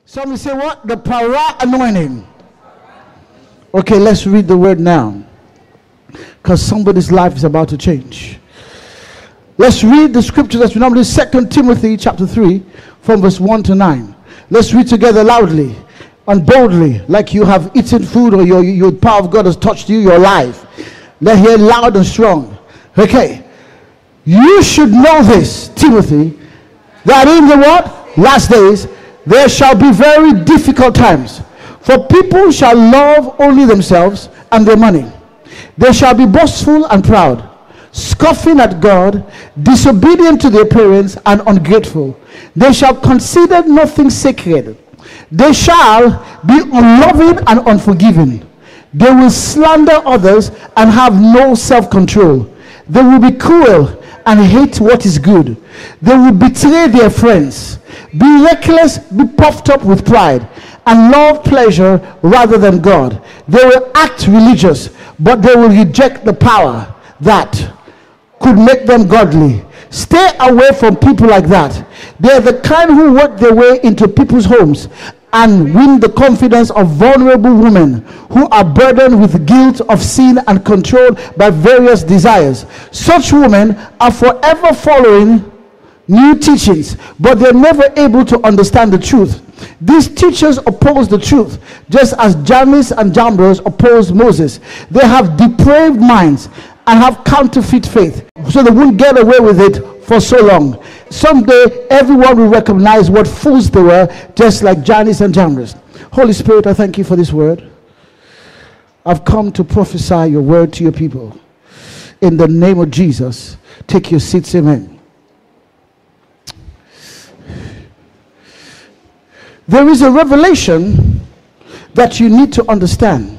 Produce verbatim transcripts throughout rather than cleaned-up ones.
Somebody say what? The Parar Anointing. Okay, let's read the word now, because somebody's life is about to change. Let's read the scripture that's normally Second Timothy chapter three from verse one to nine. Let's read together loudly and boldly, like you have eaten food or your, your power of God has touched you, your life. Let's hear loud and strong. Okay. You should know this, Timothy, that in the what? Last days, there shall be very difficult times. For people shall love only themselves and their money. They shall be boastful and proud, scoffing at God, disobedient to their parents, and ungrateful. They shall consider nothing sacred. They shall be unloving and unforgiving. They will slander others and have no self-control. They will be cruel and hate what is good. They will betray their friends, be reckless, be puffed up with pride, and love pleasure rather than God. They will act religious, but they will reject the power that could make them godly. Stay away from people like that. They are the kind who work their way into people's homes and win the confidence of vulnerable women who are burdened with guilt of sin and controlled by various desires. Such women are forever following new teachings, but they're never able to understand the truth. These teachers oppose the truth, just as Jannes and Jambres opposed Moses. They have depraved minds and have counterfeit faith, so they won't get away with it for so long. Someday, everyone will recognize what fools they were, just like Jannes and Jambres. Holy Spirit, I thank you for this word. I've come to prophesy your word to your people. In the name of Jesus, take your seats, amen. There is a revelation that you need to understand.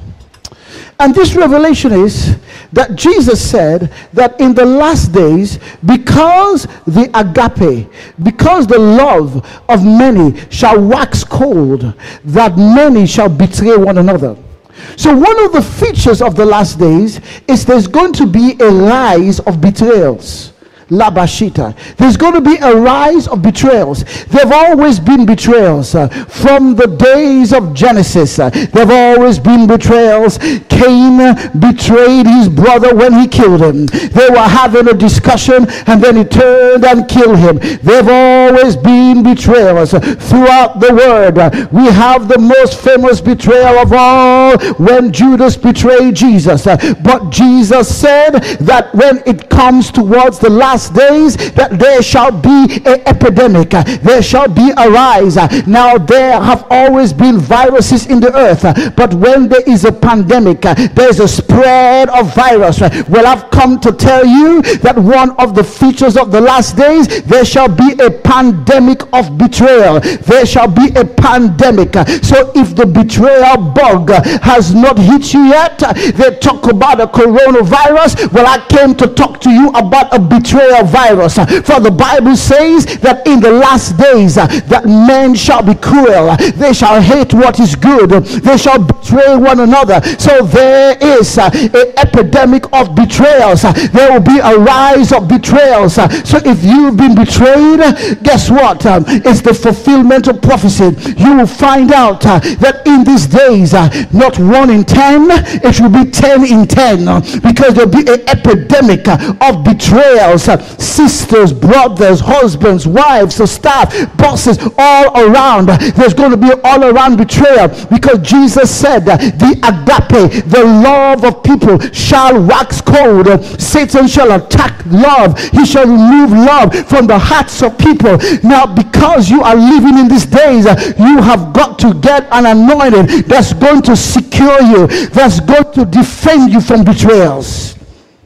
And this revelation is that Jesus said that in the last days, because the agape, because the love of many shall wax cold, that many shall betray one another. So one of the features of the last days is there's going to be a rise of betrayals. Labashita. There's going to be a rise of betrayals. There have always been betrayals uh, from the days of Genesis. Uh, there have always been betrayals. Cain betrayed his brother when he killed him. They were having a discussion and then he turned and killed him. There have always been betrayals uh, throughout the word. Uh, we have the most famous betrayal of all when Judas betrayed Jesus. Uh, but Jesus said that when it comes towards the last days, that there shall be an epidemic, uh, there shall be a rise. Uh, now there have always been viruses in the earth, uh, but when there is a pandemic, uh, there is a spread of virus. Uh, well, I've come to tell you that one of the features of the last days, there shall be a pandemic of betrayal. There shall be a pandemic. Uh, so if the betrayal bug uh, has not hit you yet, uh, they talk about a coronavirus. Well, I came to talk to you about a betrayal virus. For the Bible says that in the last days uh, that men shall be cruel, they shall hate what is good, they shall betray one another. So there is uh, an epidemic of betrayals. Uh, there will be a rise of betrayals. Uh, so if you've been betrayed, guess what? Um, it's the fulfillment of prophecy. You will find out uh, that in these days, uh, not one in ten, it will be ten in ten, uh, because there will be an epidemic uh, of betrayals. Uh, sisters, brothers, husbands, wives, so staff, bosses, all around. There's going to be all around betrayal, because Jesus said uh, the agape, the love of people shall wax cold. Uh, Satan shall attack love. He shall remove love from the hearts of people. Now, because you are living in these days, uh, you have got to get an anointing that's going to secure you, that's going to defend you from betrayals.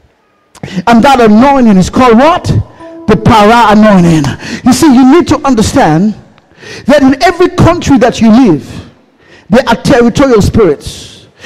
And that anointing is called what? The Parar Anointing. You see, you need to understand that in every country that you live, there are territorial spirits.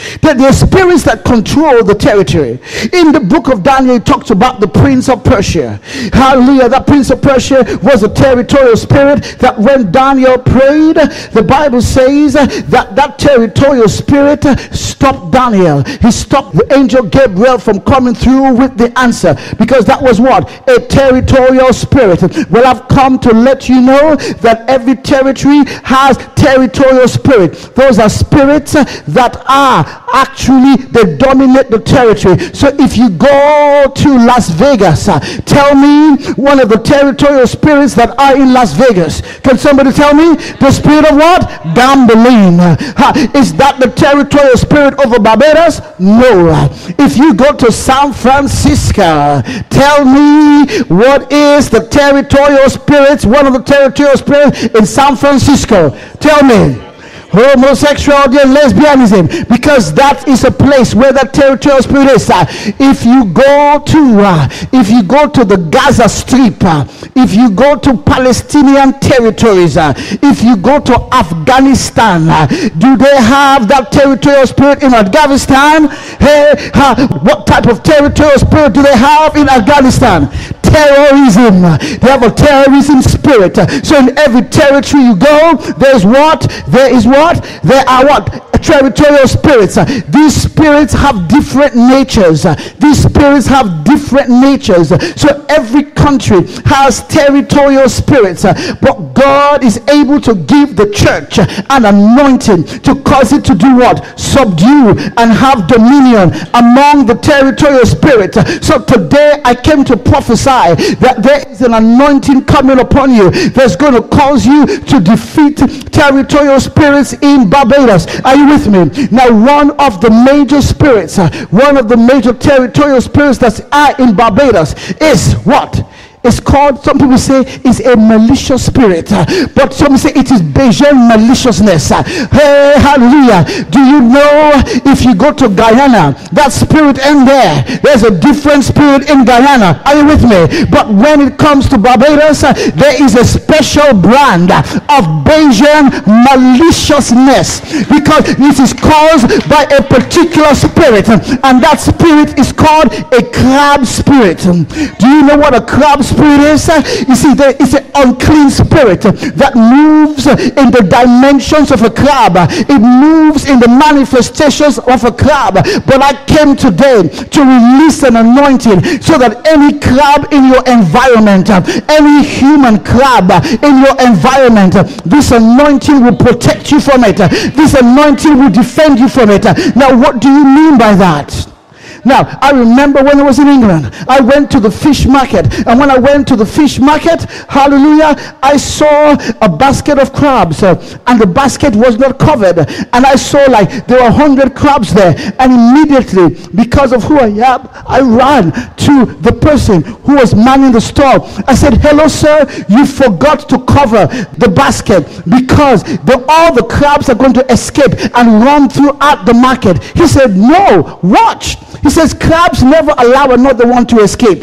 That the spirits that control the territory. In the book of Daniel, it talks about the prince of Persia. Hallelujah. That prince of Persia was a territorial spirit that when Daniel prayed, the Bible says that that territorial spirit stopped Daniel. He stopped the angel Gabriel from coming through with the answer, because that was what? A territorial spirit. Well, I've come to let you know that every territory has territorial spirit. Those are spirits that are actually, they dominate the territory. So if you go to Las Vegas, uh, tell me one of the territorial spirits that are in Las Vegas. Can somebody tell me? The spirit of what? Gambling. Uh, is that the territorial spirit over Barbados? No. If you go to San Francisco, tell me what is the territorial spirits, one of the territorial spirits in San Francisco. Tell me. Homosexuality and lesbianism, because that is a place where that territorial spirit is. Uh, if you go to uh, if you go to the Gaza Strip, uh, if you go to Palestinian territories, uh, if you go to Afghanistan, uh, do they have that territorial spirit in Afghanistan? Hey, uh, what type of territorial spirit do they have in Afghanistan? Terrorism. They have a terrorism spirit. So in every territory you go, there's what? There is what? There are what? Territorial spirits. These spirits have different natures. These spirits have different natures. So every country has territorial spirits. But God is able to give the church an anointing to cause it to do what? Subdue and have dominion among the territorial spirits. So today I came to prophesy that there is an anointing coming upon you that's going to cause you to defeat territorial spirits in Barbados. Are you with me? Now, one of the major spirits, uh, one of the major territorial spirits that are in Barbados is what? It's called, some people say, is a malicious spirit, uh, but some say it is Bajan maliciousness. Uh, hey, hallelujah. Do you know if you go to Guyana, that spirit in there, there's a different spirit in Guyana. Are you with me? But when it comes to Barbados, uh, there is a special brand of Bajan maliciousness, because it is caused by a particular spirit, and that spirit is called a crab spirit. Do you know what a crab spirit is? You see, there is an unclean spirit that moves in the dimensions of a crab. It moves in the manifestations of a crab. But I came today to release an anointing so that any crab in your environment, any human crab in your environment, this anointing will protect you from it. This anointing will defend you from it. Now, what do you mean by that? Now, I remember when I was in England, I went to the fish market, and when I went to the fish market, hallelujah, I saw a basket of crabs, uh, and the basket was not covered, and I saw like there were a hundred crabs there, and immediately, because of who I am, I ran to the person who was manning the store. I said, hello sir, you forgot to cover the basket, because the, all the crabs are going to escape and run throughout the market. He said, no, watch. He says crabs never allow another one to escape.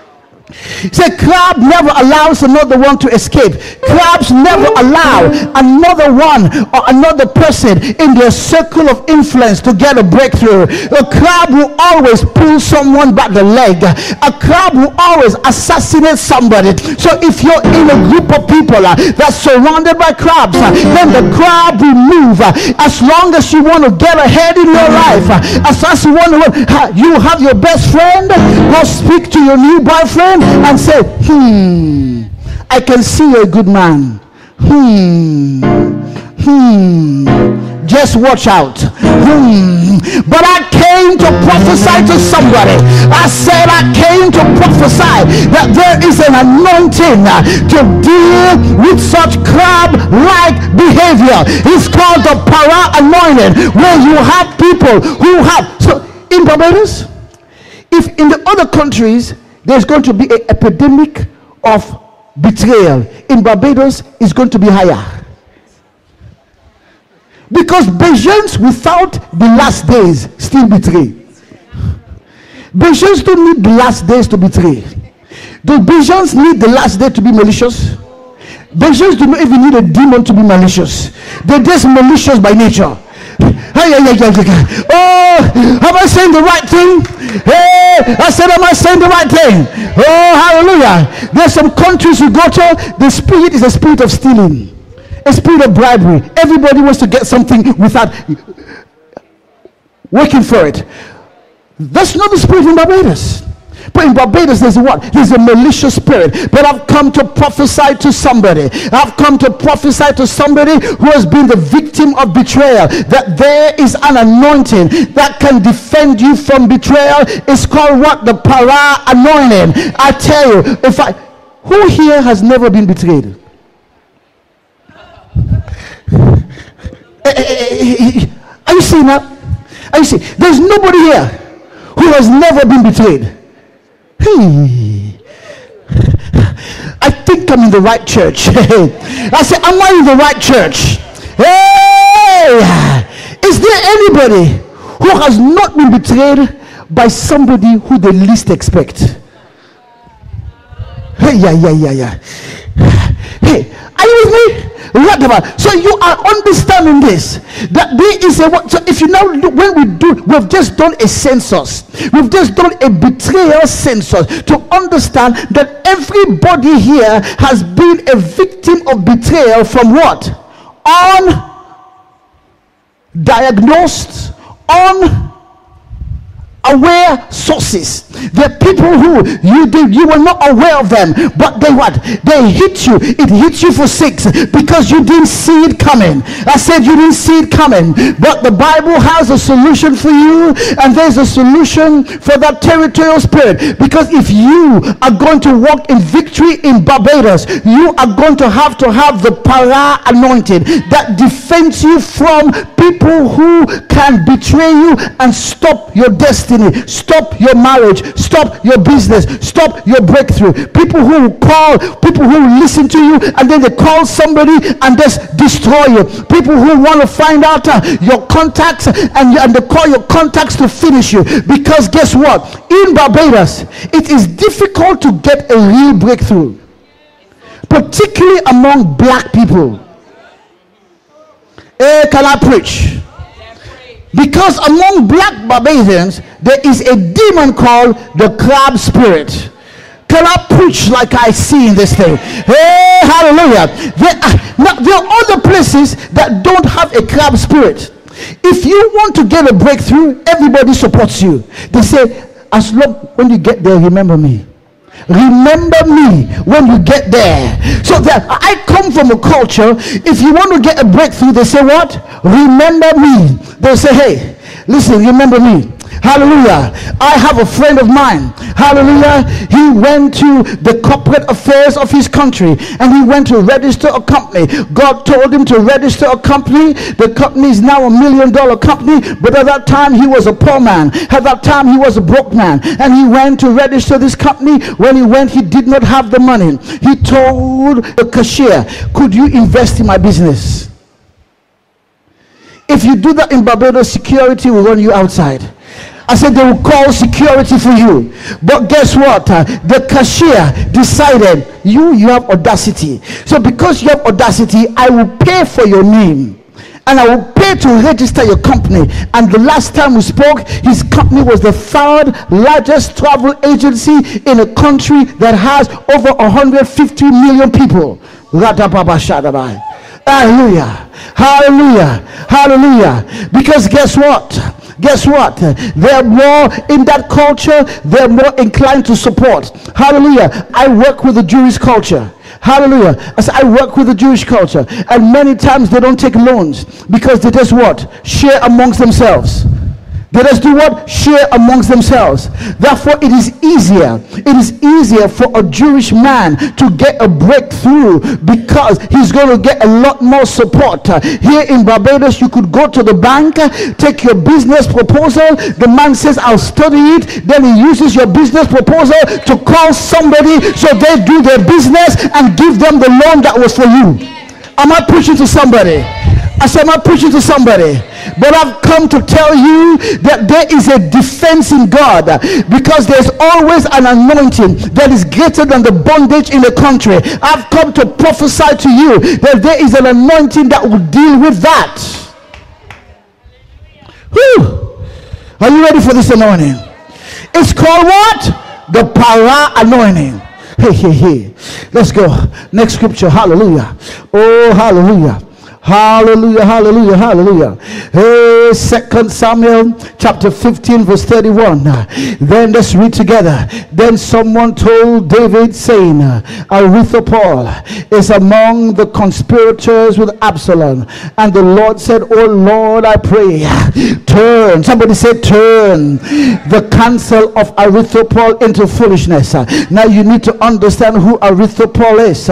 He said crab never allows another one to escape. Crabs never allow another one or another person in their circle of influence to get a breakthrough. A crab will always pull someone by the leg. A crab will always assassinate somebody. So if you're in a group of people uh, that's surrounded by crabs, uh, then the crab will move. Uh, as long as you want to get ahead in your life, uh, as long as you want to, uh, you have your best friend, go speak to your new boyfriend and say, hmm, I can see you're a good man. Hmm, hmm, just watch out. Hmm. But I came to prophesy to somebody. I said I came to prophesy that there is an anointing uh, to deal with such crab-like behavior. It's called the Parar Anointing, where you have people who have, so in Barbados, if in the other countries there's going to be an epidemic of betrayal, in Barbados it's going to be higher. Because Bajans without the last days still betray. Bajans don't need the last days to betray. Do Bajans need the last day to be malicious? Bajans do not even need a demon to be malicious. They're just malicious by nature. Hey, yeah, yeah, yeah, yeah. Oh, am I saying the right thing? Hey, I said, am I saying the right thing? Oh, hallelujah. There's some countries you go to, the spirit is a spirit of stealing, a spirit of bribery. Everybody wants to get something without working for it. That's not the spirit in Barbados. But in Barbados, there's a what? There's a malicious spirit. But I've come to prophesy to somebody. I've come to prophesy to somebody who has been the victim of betrayal, that there is an anointing that can defend you from betrayal. It's called what? The Parar Anointing. I tell you, if I, who here has never been betrayed? Are you seeing that? Are you seeing? There's nobody here who has never been betrayed. Hey, I think I'm in the right church. I said, am I in the right church? Hey, is there anybody who has not been betrayed by somebody who they least expect? Hey, yeah, yeah, yeah, yeah. Hey, are you with me? So you are understanding this, that there is a, so if you now, when we do, we've just done a census, we've just done a betrayal census to understand that everybody here has been a victim of betrayal from what? Undiagnosed, un aware sources. There are people who you did you were not aware of them, but they what? They hit you. It hit you for six because you didn't see it coming. I said you didn't see it coming, but the Bible has a solution for you, and there's a solution for that territorial spirit. Because if you are going to walk in victory in Barbados, you are going to have to have the Parar Anointing that defends you from people who can betray you and stop your destiny, stop your marriage, stop your business, stop your breakthrough. People who call, people who listen to you and then they call somebody and just destroy you. People who want to find out uh, your contacts and, and they call your contacts to finish you. Because guess what? In Barbados, it is difficult to get a real breakthrough, particularly among black people. Hey, can I preach? Because among black Barbadians, there is a demon called the crab spirit. Can I preach like I see in this thing? Hey, hallelujah. There are, now, there are other places that don't have a crab spirit. If you want to get a breakthrough, everybody supports you. They say, as long when you get there, remember me. Remember me when you get there. So that I come from a culture, if you want to get a breakthrough, they say what? Remember me. They say, hey, listen, remember me. Hallelujah. I have a friend of mine. Hallelujah. He went to the corporate affairs of his country and he went to register a company. God told him to register a company. The company is now a million dollar company, but at that time he was a poor man. At that time he was a broke man, and he went to register this company. When he went, he did not have the money. He told the cashier, could you invest in my business? If you do that in Barbados, security will run you outside. I said they will call security for you. But guess what? Uh, the cashier decided, you, you have audacity. So because you have audacity, I will pay for your name. And I will pay to register your company. And the last time we spoke, his company was the third largest travel agency in a country that has over one hundred fifty million people. Hallelujah. Hallelujah. Hallelujah. Because guess what? Guess what? They're more in that culture, they're more inclined to support. Hallelujah. I work with the Jewish culture. Hallelujah. As I work with the Jewish culture, and many times they don't take loans because they just what? Share amongst themselves. They just do what? Share amongst themselves. Therefore, it is easier. It is easier for a Jewish man to get a breakthrough because he's going to get a lot more support. Here in Barbados, you could go to the bank, take your business proposal. The man says, I'll study it. Then he uses your business proposal to call somebody so they do their business and give them the loan that was for you. Am I preaching to somebody? I said, am I preaching to somebody? But I've come to tell you that there is a defense in God, because there's always an anointing that is greater than the bondage in the country. I've come to prophesy to you that there is an anointing that will deal with that. Whew. Are you ready for this anointing? It's called what? The Parar Anointing. Hey, hey, hey. Let's go. Next scripture. Hallelujah. Oh, hallelujah. Hallelujah, hallelujah, hallelujah. Hey, Second Samuel chapter fifteen verse thirty-one. Then let's read together. Then someone told David, saying, Ahithophel is among the conspirators with Absalom. And the Lord said, Oh Lord, I pray, turn. Somebody said, turn the counsel of Ahithophel into foolishness. Now you need to understand who Ahithophel is.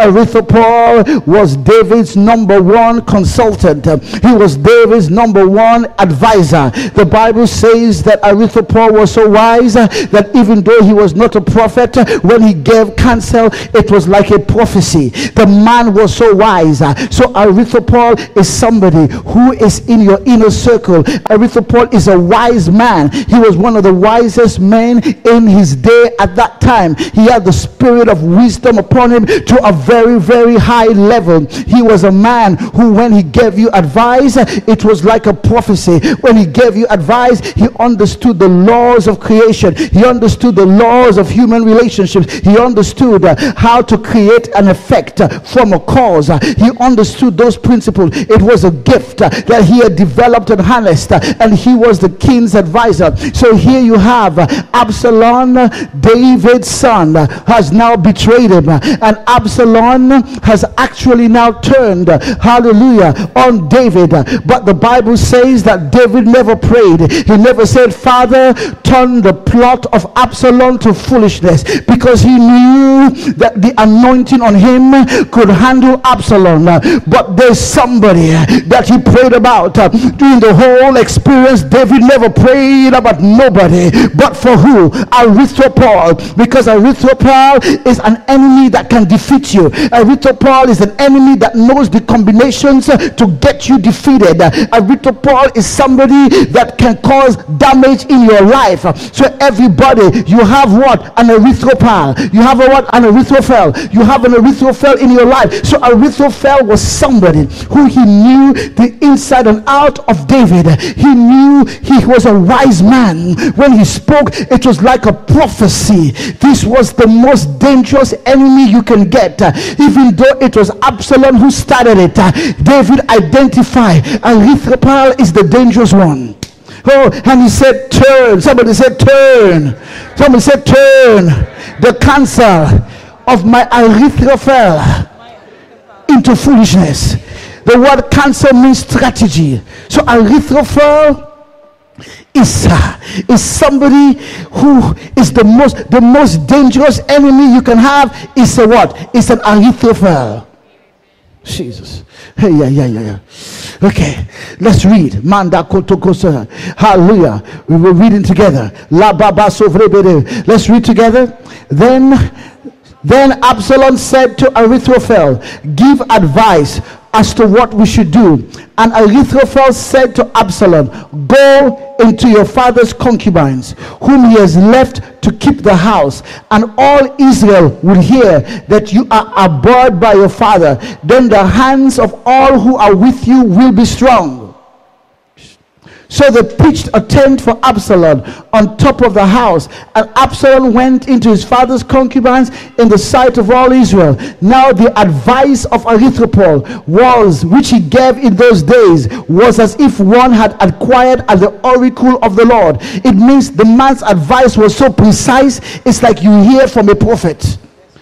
Ahithophel was David's number one consultant. He was David's number one advisor. The Bible says that Ahithophel was so wise that even though he was not a prophet, when he gave counsel, it was like a prophecy. The man was so wise. So Ahithophel is somebody who is in your inner circle. Ahithophel is a wise man. He was one of the wisest men in his day at that time. He had the spirit of wisdom upon him to a very, very high level. He was a man who, when he gave you advice, it was like a prophecy. When he gave you advice, he understood the laws of creation. He understood the laws of human relationships. He understood uh, how to create an effect uh, from a cause. Uh, he understood those principles. It was a gift uh, that he had developed and harnessed, uh, and he was the king's advisor. So here you have uh, Absalom, uh, David's son, uh, has now betrayed him, uh, and Absalom has actually now turned uh, hallelujah, on David. But the Bible says that David never prayed. He never said, Father, turn the plot of Absalom to foolishness, because he knew that the anointing on him could handle Absalom. But there's somebody that he prayed about. During the whole experience, David never prayed about nobody but for who? Ahithophel. Because Ahithophel is an enemy that can defeat you. Ahithophel is an enemy that knows the combinations to get you defeated. Ahithophel is somebody that can cause damage in your life. So everybody, you have what? An Ahithophel. You have a what? An Ahithophel. You have an Ahithophel in your life. So Ahithophel was somebody who he knew the inside and out of David. He knew he was a wise man. When he spoke, it was like a prophecy. This was the most dangerous enemy you can get. Even though it was Absalom who started it, David identified Ahithophel is the dangerous one. Oh, and he said, turn. Somebody said, turn. Somebody said, turn the counsel of my Ahithophel into foolishness. The word counsel means strategy. So Ahithophel is uh, is somebody who is the most the most dangerous enemy you can have. Is a what? It's an Ahithophel. Jesus. Hey, yeah, yeah, yeah, yeah. Okay, let's read. Manda kotokosa. Hallelujah. We were reading together. La baba sovrebede. Let's read together. Then, then Absalom said to Ahithophel, give advice as to what we should do. And Ahithophel said to Absalom, go into your father's concubines, whom he has left to keep the house, and all Israel will hear that you are abhorred by your father. Then the hands of all who are with you will be strong. So they pitched a tent for Absalom on top of the house, and Absalom went into his father's concubines in the sight of all Israel. Now the advice of Ahithophel was, which he gave in those days, was as if one had acquired at the oracle of the Lord. It means the man's advice was so precise, it's like you hear from a prophet.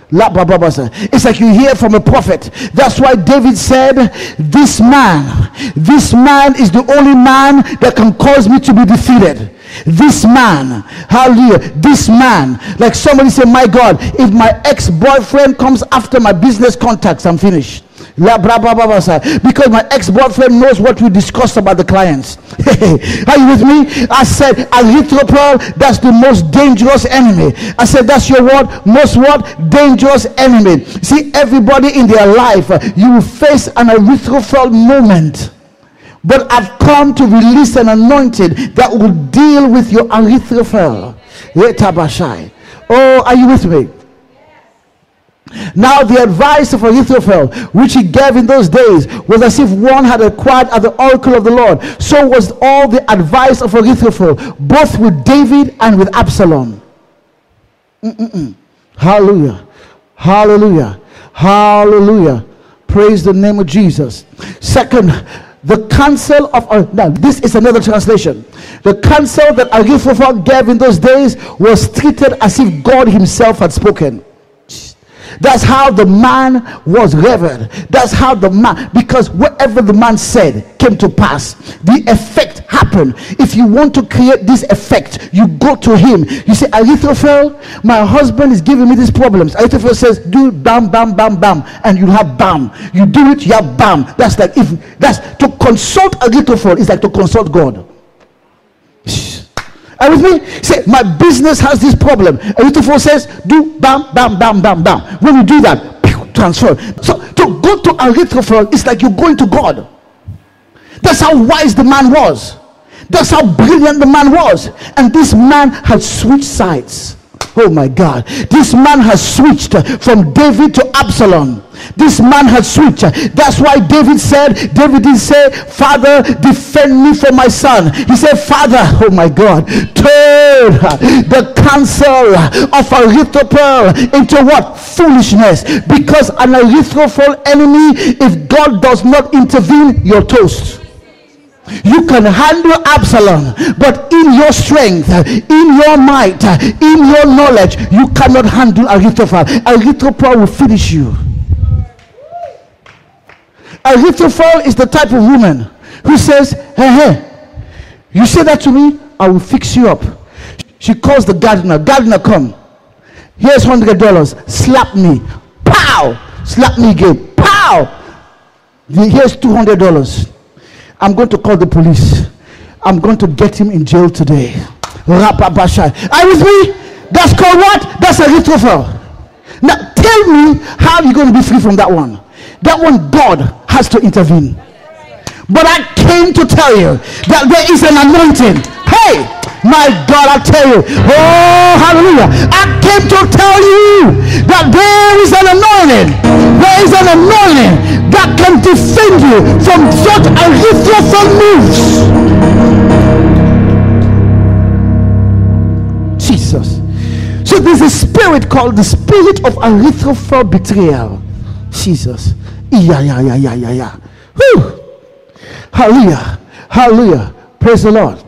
It's like you hear from a prophet. That's why David said, this man, this man is the only man that can cause me to be defeated. This man, hallelujah, this man. Like somebody said, my God, if my ex-boyfriend comes after my business contacts, I'm finished. Because my ex-boyfriend knows what we discussed about the clients. Are you with me? I said, Ahithophel, that's the most dangerous enemy. I said, that's your what? Most what? Dangerous enemy. See, everybody in their life, you will face an Ahithophel moment. But I've come to release an anointing that will deal with your Ahithophel. Oh, are you with me? Now the advice of Ahithophel, which he gave in those days, was as if one had acquired at the oracle of the Lord. So was all the advice of Ahithophel, both with David and with Absalom. Mm-mm-mm. Hallelujah. Hallelujah. Hallelujah. Praise the name of Jesus. Second, the counsel of uh, now this is another translation. The counsel that Ahithophel gave in those days was treated as if God himself had spoken. That's how the man was revered. That's how the man, because whatever the man said came to pass. The effect happened. If you want to create this effect, you go to him. You say, Ahithophel, my husband is giving me these problems. Ahithophel says, do bam, bam, bam, bam, and you have bam. You do it, you have bam. That's like, if that's to consult Ahithophel is like to consult God. Are you with me? Say, my business has this problem. Ahithophel says, do bam, bam, bam, bam, bam. When you do that, transfer. So to go to Ahithophel is like you're going to God. That's how wise the man was. That's how brilliant the man was. And this man had switched sides. Oh my God. This man has switched from David to Absalom. This man had switched. That's why David said, David didn't say, Father, defend me from my son. He said, Father, oh my God, turn the counsel of Ahithophel into what? Foolishness. Because an Ahithophel enemy, if God does not intervene, you're toast. You can handle Absalom, but in your strength, in your might, in your knowledge, you cannot handle Ahithophel. Ahithophel will finish you. Ahithophel is the type of woman who says, hey, hey, you say that to me, I will fix you up. She calls the gardener. Gardener, come. Here's one hundred dollars. Slap me. Pow! Slap me again. Pow! Here's two hundred dollars. I'm going to call the police. I'm going to get him in jail today. Rapapashai. Are you with me? That's called what? That's Ahithophel. Now tell me how you're going to be free from that one. That one, God has to intervene. But I came to tell you that there is an anointing. Hey, my God, I tell you. Oh, hallelujah. I came to tell you that there is an anointing. There is an anointing that can defend you from such Ahithophel moves. Jesus. So there's a spirit called the spirit of Ahithophel betrayal. Jesus. Yeah, yeah, yeah, yeah, yeah, yeah. Whew. Hallelujah. Hallelujah. Praise the Lord.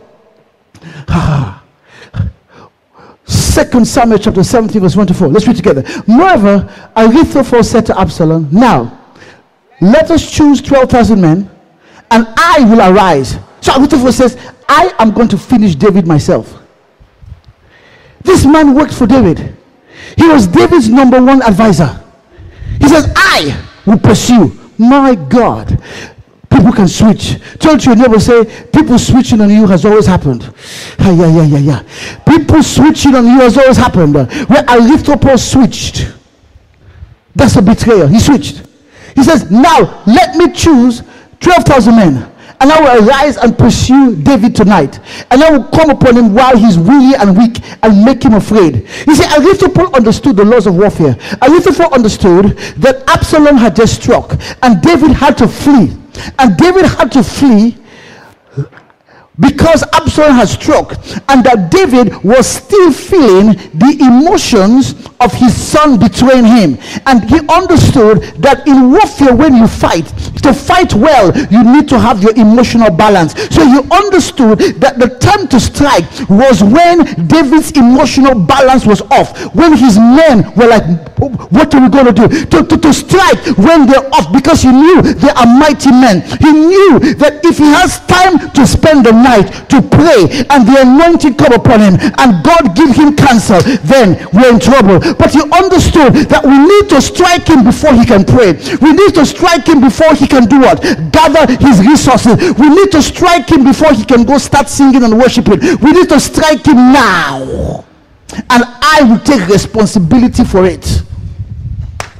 Second Samuel chapter seventeen verse one to four. Let's read together. Moreover, Ahithophel said to Absalom, now let us choose twelve thousand men, and I will arise. So Ahithophel says, I am going to finish David myself. This man worked for David. He was David's number one advisor. He says, I will pursue. My God. People can switch. Turn to your neighbor, say, people switching on you has always happened. Yeah, yeah, yeah, yeah, yeah. People switching on you has always happened. Where Ahithophel switched. That's a betrayal. He switched. He says, now let me choose twelve thousand men, and I will arise and pursue David tonight, and I will come upon him while he's weary and weak and make him afraid. You see, Ahithophel understood the laws of warfare. Ahithophel understood that Absalom had just struck and David had to flee. And David had to flee because Absalom had struck, and that David was still feeling the emotions of his son betraying him. And he understood that in warfare, when you fight, to fight well, you need to have your emotional balance. So he understood that the time to strike was when David's emotional balance was off, when his men were like, what are we going to do? To, to, to strike when they're off, because he knew they are mighty men. He knew that if he has time to spend the night to pray and the anointing come upon him and God give him counsel, then we're in trouble. But he understood that we need to strike him before he can pray. We need to strike him before he can do what? Gather his resources. We need to strike him before he can go start singing and worshiping. We need to strike him now, and I will take responsibility for it.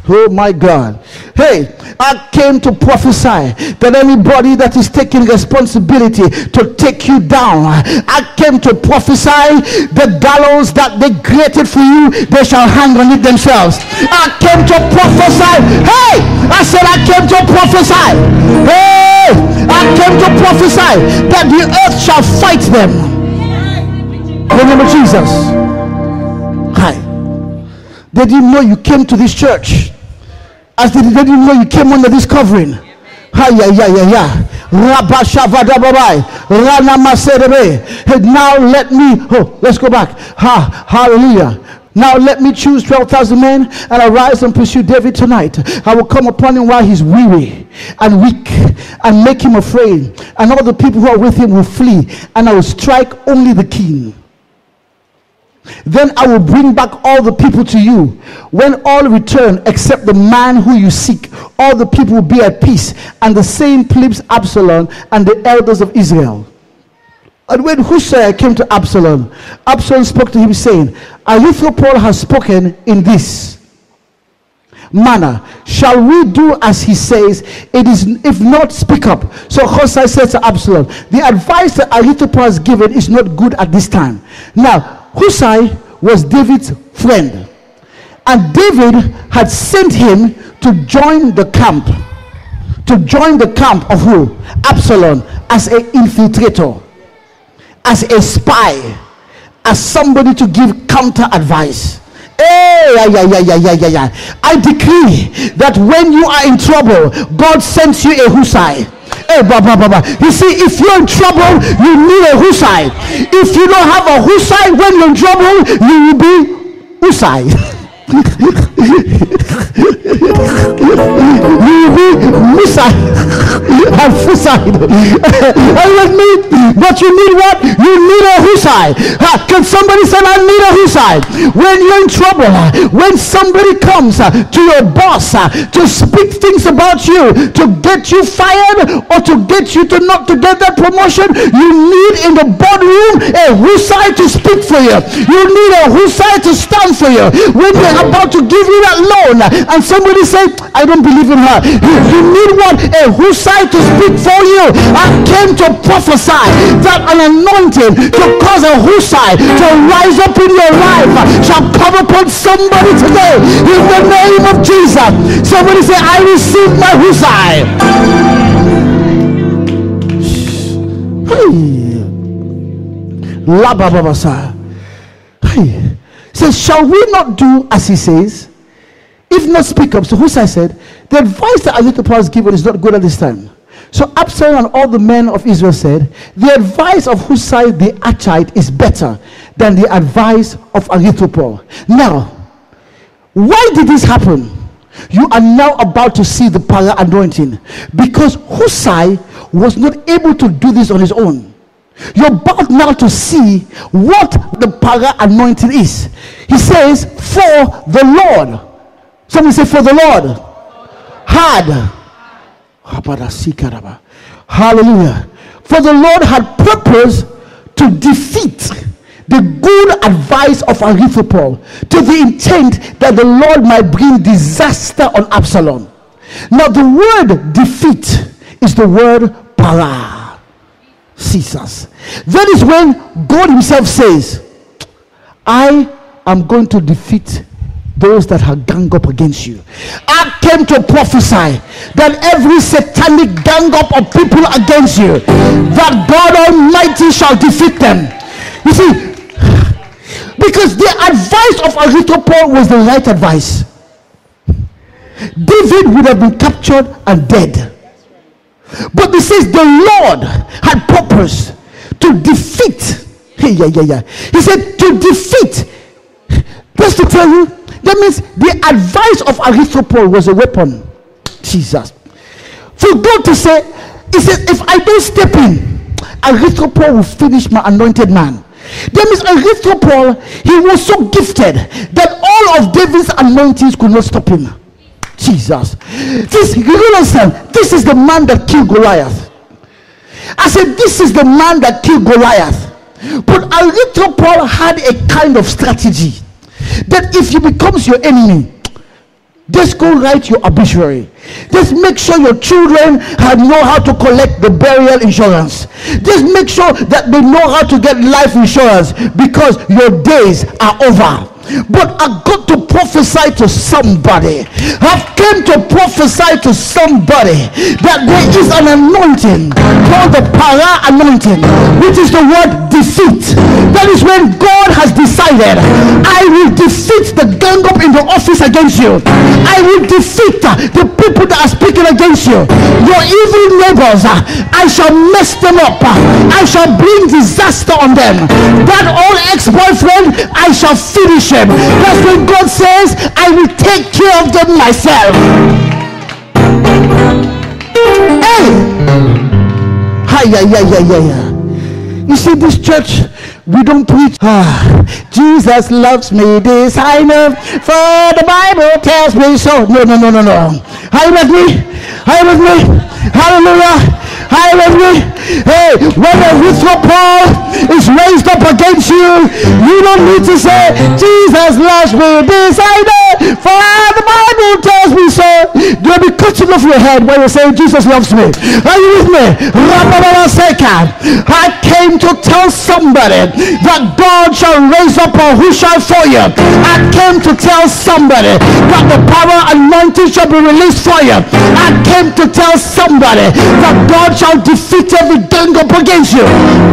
Oh my God. Hey, I came to prophesy that anybody that is taking responsibility to take you down, I came to prophesy the gallows that they created for you, they shall hang on it themselves. I came to prophesy. Hey, I said I came to prophesy. Hey, I came to prophesy that the earth shall fight them. In the name of Jesus. Hi. They didn't know you came to this church. As they didn't know you came under this covering. Hi, yeah, yeah, yeah, yeah. Now let me, oh, let's go back. Ha, hallelujah. Now let me choose twelve thousand men and arise and pursue David tonight. I will come upon him while he's weary and weak and make him afraid. And all the people who are with him will flee. And I will strike only the king. Then I will bring back all the people to you. When all return except the man who you seek, all the people will be at peace. And the same pleased Absalom and the elders of Israel. And when Hushai came to Absalom, Absalom spoke to him, saying, Ahithophel has spoken in this manner. Shall we do as he says? It is, if not, speak up. So Hushai said to Absalom, the advice that Ahithophel has given is not good at this time. Now, Hushai was David's friend, and David had sent him to join the camp, to join the camp of who? Absalom, as an infiltrator, as a spy, as somebody to give counter advice. Hey, yeah, yeah, yeah, yeah, yeah, yeah. I decree that when you are in trouble, God sends you a Hushai. Hey, baba, baba. You see, if you're in trouble, you need a Hushai. If you don't have a Hushai when you're in trouble, you will be Hushai. You will be Hushai and Fushai. Are you with me? But you need what? You need a Hushai. Uh, can somebody say, I need a Hushai? When you're in trouble, uh, when somebody comes uh, to your boss uh, to speak things about you, to get you fired or to get you to not to get that promotion, you need in the boardroom a Hushai to speak for you. You need a Hushai to stand for you. When they're about to give you that loan uh, and somebody say, I don't believe in her, you, you need what? A Hushai to speak for you. I came to prophesy that an anointing to cause a Hushai to rise up in your life shall come upon somebody today in the name of Jesus. Somebody say, I receive my Hushai. Hey. Says, shall we not do as he says? If not, speak up. So Hushai said, the advice that Ahithophel has given is not good at this time. So Absalom and all the men of Israel said, the advice of Hushai the Archite is better than the advice of Ahithophel. Now, why did this happen? You are now about to see the Parar Anointing, because Hushai was not able to do this on his own. You're about now to see what the Parar Anointing is. He says, for the Lord. Somebody say, for the Lord had. Hallelujah. For the Lord had purpose to defeat the good advice of Ahithophel, to the intent that the Lord might bring disaster on Absalom. Now the word defeat is the word para. Caesars. That is when God himself says, I am going to defeat those that have gang up against you. I came to prophesy that every satanic gang up of people against you, that God Almighty shall defeat them. You see, because the advice of Ahithophel was the right advice. David would have been captured and dead. But it says the Lord had purpose to defeat. Hey, yeah, yeah, yeah. He said to defeat. Just to tell you, that means the advice of Ahithophel was a weapon. Jesus. For God to say, he said, if I don't step in, Ahithophel will finish my anointed man. That means Ahithophel, he was so gifted that all of David's anointings could not stop him. Jesus. This, you understand? This is the man that killed Goliath. I said, this is the man that killed Goliath. But Ahithophel had a kind of strategy that if he becomes your enemy, Just go write your obituary. Just make sure your children have know how to collect the burial insurance. Just make sure that they know how to get life insurance, because your days are over. But I got to prophesy to somebody. I've came to prophesy to somebody that there is an anointing called the Parar Anointing, which is the word defeat. That is when God has decided, I will defeat the gang up in the office against you. I will defeat the people that are speaking against you. Your evil neighbors, I shall mess them up. I shall bring disaster on them. That old ex-boyfriend, I shall finish him. That's when God says, I will take care of them myself. Hey! Hi, yeah, yeah, yeah, yeah, yeah. You see, this church, we don't preach, ah, Jesus loves me, this I know, for the Bible tells me so. No, no, no, no, no. Are you with me? Are you with me? Hallelujah. Are you with me? Hey, when a ritual Paul is raised up against you, you don't need to say, Jesus loves me, this I know, for the Bible tells me so. They'll be cutting off your head when you say, Jesus loves me. Are you with me? I came to tell somebody that God shall raise up a who shall for you. I came to tell somebody that the power anointing shall be released for you. I came to tell somebody that God shall defeat every gang up against you.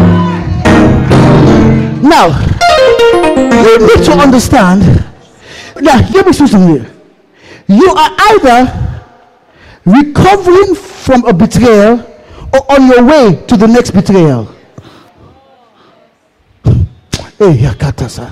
Now, you need to understand. Now, hear me something here. You are either recovering from a betrayal or on your way to the next betrayal. Hey, Yakatasa.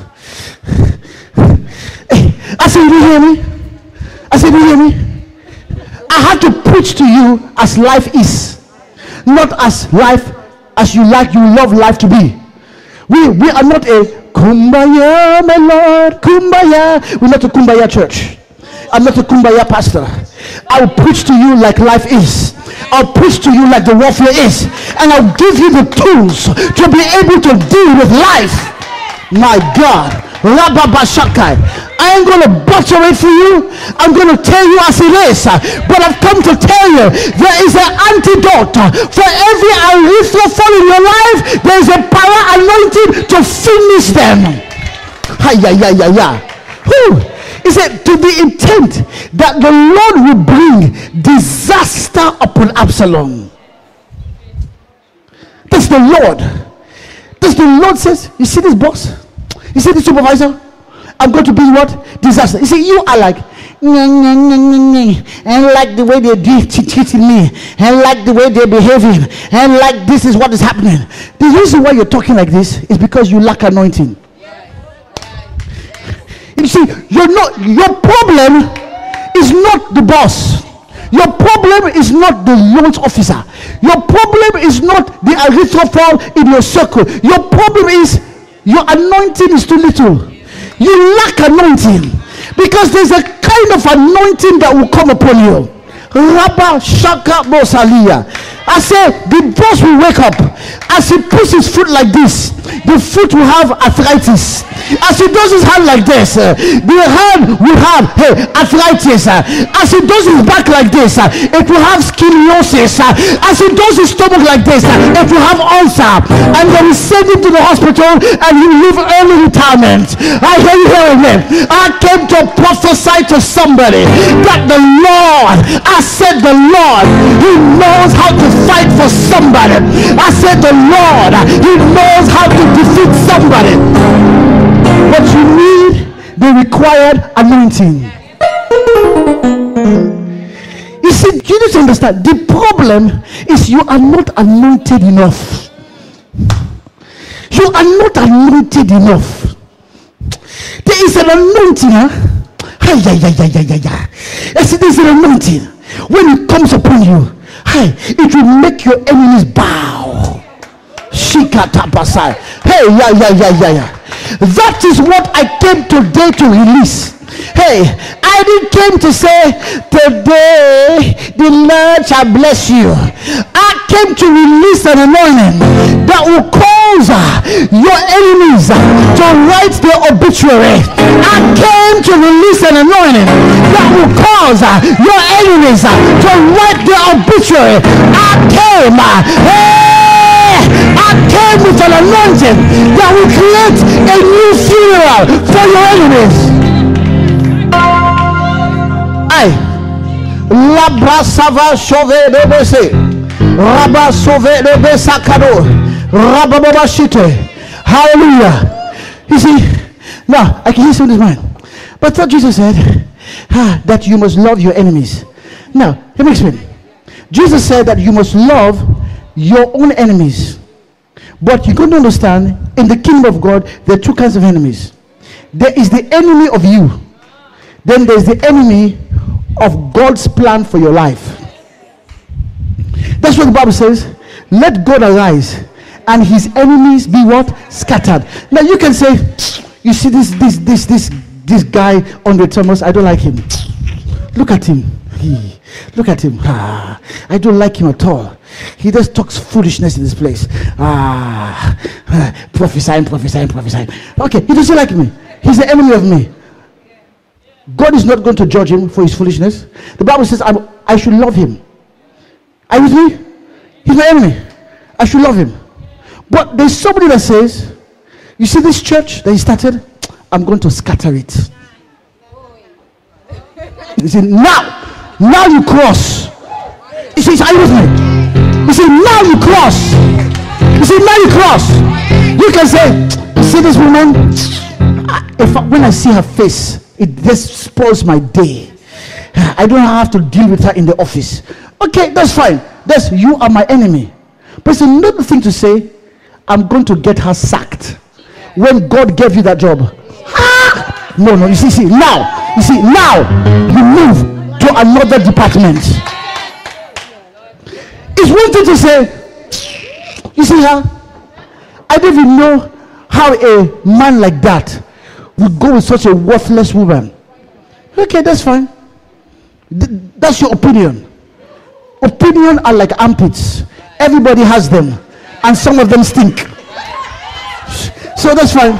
Hey, I said, you hear me? I said, you hear me? I had to preach to you as life is, not as life as you like, you love life to be. We we are not a kumbaya, my Lord, kumbaya. We're not a kumbaya church. I'm not a kumbaya pastor. I'll preach to you like life is. I'll preach to you like the warfare is, and I'll give you the tools to be able to deal with life. My God, Rababashakai. I ain't going to butcher it for you. I'm going to tell you as it is. But I've come to tell you, there is an antidote for every arithmophone in your life. There is a power anointing to finish them. Hi, yeah, yeah, yeah, yeah. Who? He said, to the intent that the Lord will bring disaster upon Absalom. That's the Lord. That's the Lord says, you see this boss? You see this supervisor? I'm going to be what? Disaster. You see, you are like, nah, nah, nah, nah, nah. And like the way they're treating me, and like the way they're behaving, and like this is what is happening. The reason why you're talking like this is because you lack anointing. You see, you're not, your problem is not the boss. Your problem is not the loans officer. Your problem is not the arithmophone in your circle. Your problem is your anointing is too little. You lack anointing, because there's a kind of anointing that will come upon you. Rabba Shaka Bosalia. I say the boss will wake up. As he puts his foot like this, the foot will have arthritis. As he does his hand like this, uh, the hand will have hey, arthritis. Uh, as he does his back like this, uh, it will have scoliosis. Uh, as he does his stomach like this, uh, it will have ulcer. And then he send him to the hospital and he will live early retirement. I hear you hearing me. I came to prophesy to somebody that the Lord, I said the Lord, he knows how to fight for somebody. I said the Lord, he knows how to defeat somebody. But you need the required anointing. You see, you need to understand, the problem is you are not anointed enough. You are not anointed enough. There is an anointing, huh? Hi, yeah, yeah, yeah, yeah, yeah, yeah. I see, there is an anointing. When it comes upon you, hi, it will make your enemies bow. Shikatapasai. Hey, yeah, yeah, yeah, yeah, yeah. That is what I came today to release. Hey, I didn't came to say today the Lord shall bless you. I came to release an anointing that will call cause uh, your enemies uh, to write their obituary. I came to release an anointing that will cause uh, your enemies uh, to write their obituary. I came, uh, hey, I came with an anointing that will create a new funeral for your enemies. Aye. Labra sava chove de bese. Rabba sove de besakado. Rabba baba shite. Hallelujah. You see, now I can hear some of this mind. But what Jesus said, ah, that you must love your enemies. Now, let me explain. Jesus said that you must love your own enemies. But you're going to understand, in the kingdom of God, there are two kinds of enemies. There is the enemy of you. Then there's the enemy of God's plan for your life. That's what the Bible says. Let God arise and his enemies be what? Scattered. Now you can say, you see this this this this this guy Andre Thomas, I don't like him. Look at him. He, look at him. Ah, I don't like him at all. He just talks foolishness in this place. Ah, ah prophesying, prophesying, prophesying. Okay, he doesn't like me. He's the enemy of me. God is not going to judge him for his foolishness. The Bible says I'm, I should love him. Are you with me? He's my enemy. I should love him. But there's somebody that says, you see this church that he started? I'm going to scatter it. You see, now, now you cross. He says, are you with me? You see, now you cross. You see, now you cross. You can say, you see this woman? If I, when I see her face, it just spoils my day. I don't have to deal with her in the office. Okay, that's fine. That's, you are my enemy. But it's another thing to say, I'm going to get her sacked. When God gave you that job. Ah! No, no, you see, see, now, you see, now, you move to another department. It's one thing to say, you see her? I don't even know how a man like that would go with such a worthless woman. Okay, that's fine. Th- that's your opinion. Opinion are like armpits. Everybody has them, and some of them stink. So that's fine.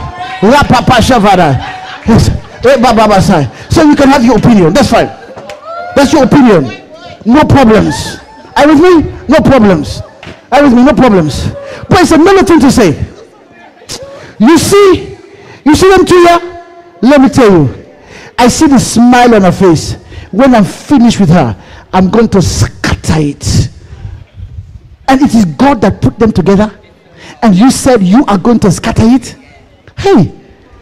So you can have your opinion. That's fine. That's your opinion. No problems. Are you with me? No problems. Are you with me? No problems. But it's another thing to say. You see, you see them two here? Let me tell you. I see the smile on her face. When I'm finished with her, I'm going to scatter it. And it is God that put them together. And you said you are going to scatter it. Hey.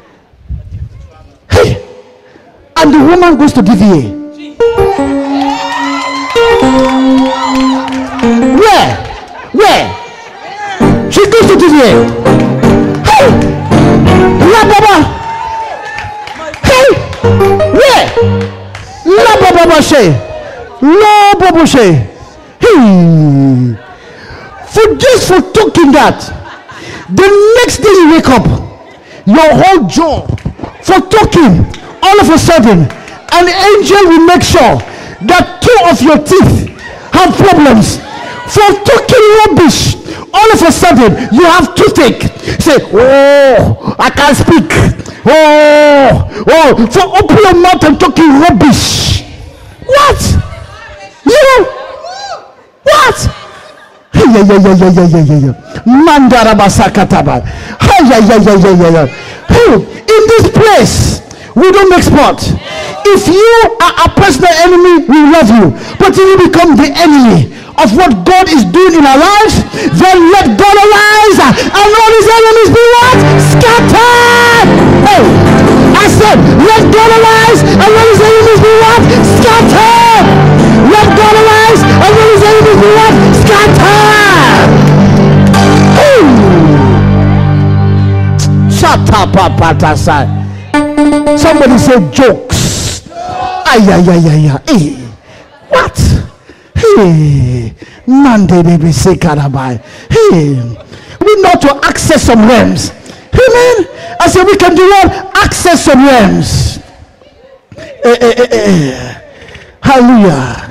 Hey. And the woman goes to D V A. Where? Where? She goes to D V A. Hey. La Baba. Hey. Where? La Baba She. La Baba She. Hey. For just for talking that, the next day you wake up, your whole jaw for talking, all of a sudden an angel will make sure that two of your teeth have problems. For talking rubbish, all of a sudden you have toothache. Say, oh, I can't speak. Oh, oh, for open your mouth and talking rubbish. What? You? What? Yeah, yeah, yeah, yeah, yeah, yeah, yeah. Mandaraba sakataba. Yeah, yeah, yeah, yeah, yeah, yeah. In this place, we don't make sport. If you are a personal enemy, we love you. But if you become the enemy of what God is doing in our lives, then let God arise and all his enemies be what? Scattered. Hey, I said, let God arise and all his enemies be what? Scattered. Let God arise and all his enemies be what? Scattered. Shut up, Patasai. Somebody said jokes. Ay, ay, ay, ay, ay. Hey, what? Hey, Monday they be say karabai. Hey, we know to access some realms. Amen. I said we can do what? Access some realms. Eh, eh, eh, eh. Hallelujah.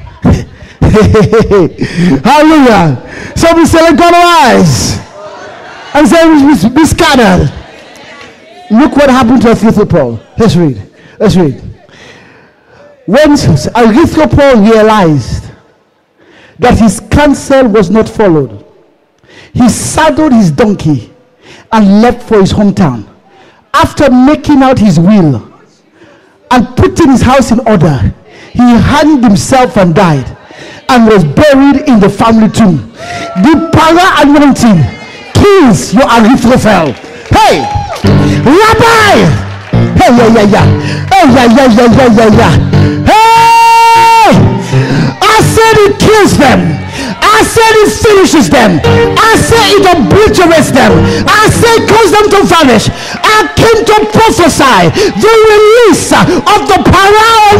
Hallelujah. Somebody say let God arise And say, be scattered. Look what happened to Ahithophel. Let's read. Let's read. When Ahithophel realized that his counsel was not followed, he saddled his donkey and left for his hometown. After making out his will and putting his house in order, he hanged himself and died, and was buried in the family tomb. The Parar Anointing kills your Ahithophel. Hey, Rabbi! Hey, yeah, yeah, yeah. Hey, yeah, yeah, yeah, yeah, yeah, yeah. Hey! I said it kills them. I said it finishes them. I said it obliterates them. I said cause them to vanish. I came to prophesy the release of the Parar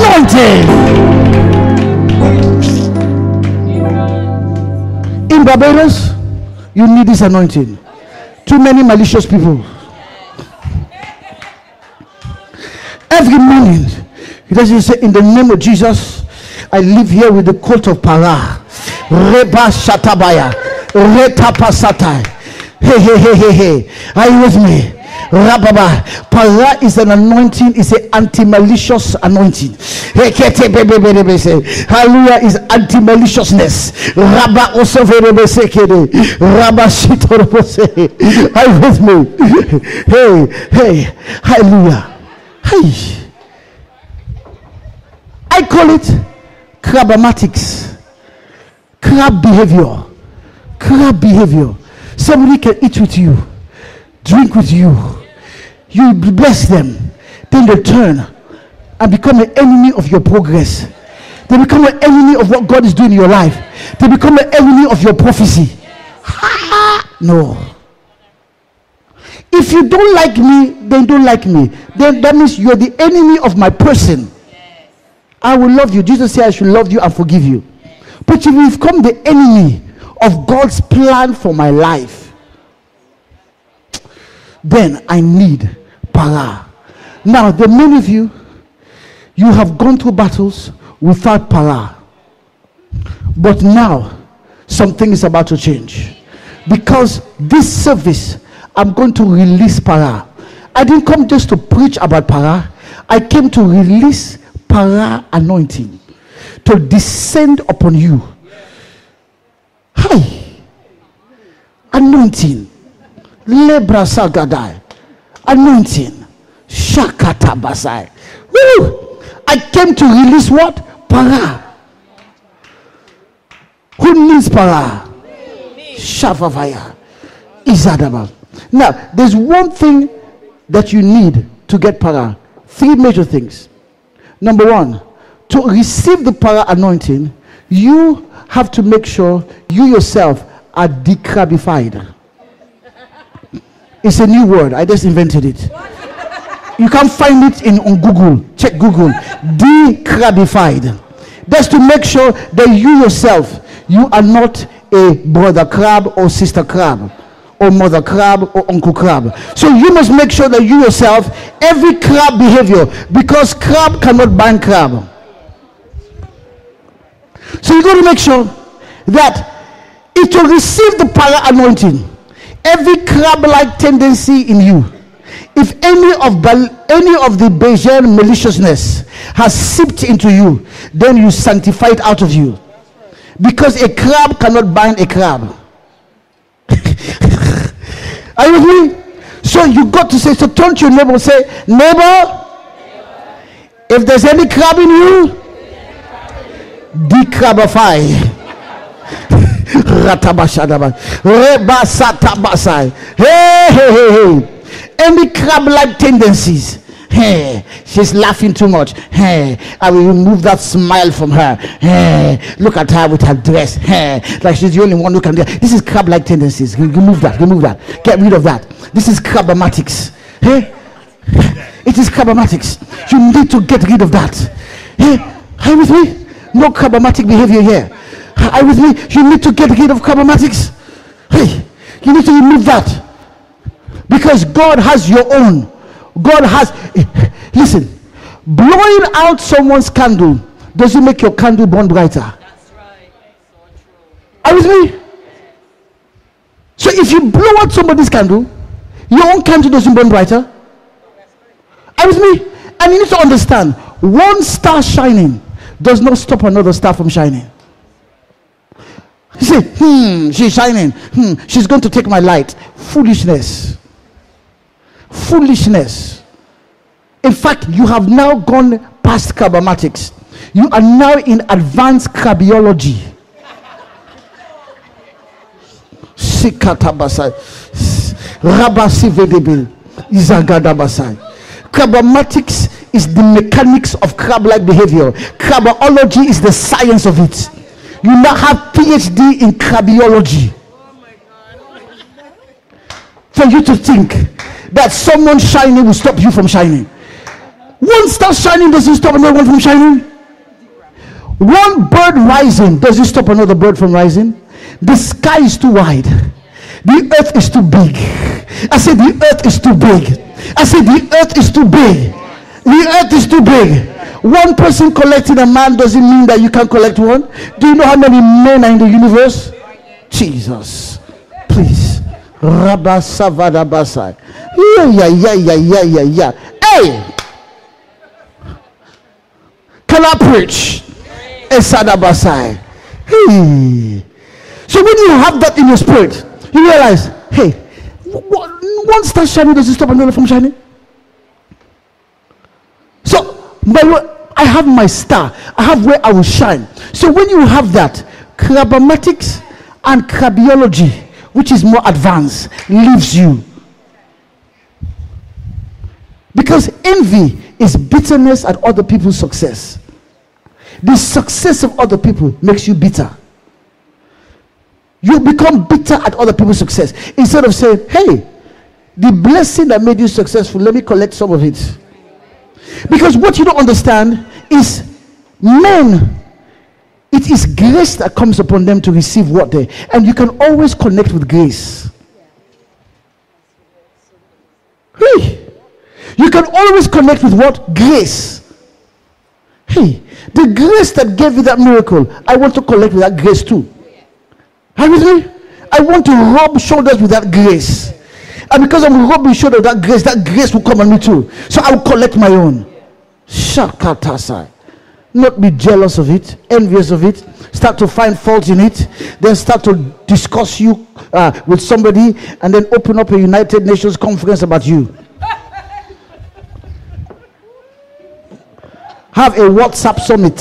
Anointing. In Barbados, you need this anointing. Too many malicious people. Every morning, he doesn't say, in the name of Jesus, I live here with the coat of Parar. Reba Shatabaya, Reta Pasatai. Hey, hey, hey, hey, hey. Are you with me? Rababa. Parar is an anointing, it's an anti-malicious anointing. Hallelujah is anti-maliciousness. Rabba also very sekede. Rabba shitorobose. Are you with me? Hey, hey, hallelujah. Hey. I call it crabamatics. Crab behavior. Crab behavior. Somebody can eat with you, drink with you, you bless them, then they turn and become an enemy of your progress. They become an enemy of what God is doing in your life. They become an enemy of your prophecy. No. If you don't like me, then don't like me. Then that means you're the enemy of my person. I will love you. Jesus said I should love you and forgive you. But if you become the enemy of God's plan for my life, then I need Parar. Now, the many of you, you have gone through battles without Parar. But now, something is about to change. Because this service, I'm going to release Parar. I didn't come just to preach about Parar. I came to release Parar anointing to descend upon you. Hi. Anointing. Lebra sagadai. Anointing. Shakata basai. Woo! I came to release what? Parar. Who needs Parar? Shavavaya. Izadaba. Now, there's one thing that you need to get Parar. Three major things. Number one, to receive the Parar anointing, you have to make sure you yourself are decrabified. It's a new word. I just invented it. You can find it in on Google. Check Google. Decrabified. That's to make sure that you yourself, you are not a brother crab or sister crab or mother crab or uncle crab. So you must make sure that you yourself, every crab behavior, because crab cannot bind crab. So you got to make sure that if to receive the Parar anointing, every crab-like tendency in you, if any of any of the Bayesian maliciousness has seeped into you, then you sanctify it out of you. Because a crab cannot bind a crab. Are you with me? So you got to say, so turn to your neighbor and say, neighbor, if there's any crab in you, decrabify. Hey, hey, hey, hey. Any crab-like tendencies. Hey, she's laughing too much. Hey, I will remove that smile from her. Hey, look at her with her dress. Hey, like she's the only one who can do it. This is crab-like tendencies. Remove that. Remove that. Get rid of that. This is crabamatics. Hey, it is crabamatics. You need to get rid of that. Hey, are you with me? No crabamatic behavior here. Are you with me? You need to get rid of crabamatics. Hey, you need to remove that. Because God has your own. God has, listen, blowing out someone's candle doesn't make your candle burn brighter. That's right. So true. Are you with me? So if you blow out somebody's candle, your own candle doesn't burn brighter. Are you with me? And you need to understand, one star shining does not stop another star from shining. You say, hmm, she's shining. Hmm, she's going to take my light. Foolishness. Foolishness. In fact, you have now gone past carbamatics. You are now in advanced carbiology. Sikatabasai. Rabasivedebil. Izagadabasai. Carbamatics is the mechanics of crab-like behavior. Crabology is the science of it. You now have P H D in carbiology. For you to think that someone shining will stop you from shining. One star shining doesn't stop another one from shining. One bird rising doesn't stop another bird from rising. The sky is too wide. The earth is too big. I said the earth is too big. I said the earth is too big. The earth is too big. One person collecting a man doesn't mean that you can collect one. Do you know how many men are in the universe? Jesus. Please. Rabba Savada Basai. Yeah, yeah, yeah, yeah, yeah, yeah, yeah. Hey! Can I preach? Esada Basai. Hey. So when you have that in your spirit, you realize, hey, one star shining doesn't stop another from shining. So, my, I have my star. I have where I will shine. So when you have that, crabamatics and crabiology, which is more advanced, leaves you. Because envy is bitterness at other people's success. The success of other people makes you bitter. You become bitter at other people's success. Instead of saying, hey, the blessing that made you successful, let me collect some of it. Because what you don't understand is men, it is grace that comes upon them to receive what they, and you can always connect with grace. Hey, you can always connect with what? Grace. Hey, the grace that gave you that miracle, I want to connect with that grace too. Are you with me? I want to rub shoulders with that grace. And because I'm rubbing shoulders with that grace, that grace will come on me too. So I will collect my own. Shakatasai. Not be jealous of it, envious of it, start to find fault in it, then start to discuss you uh, with somebody, and then open up a United Nations conference about you. Have a WhatsApp summit.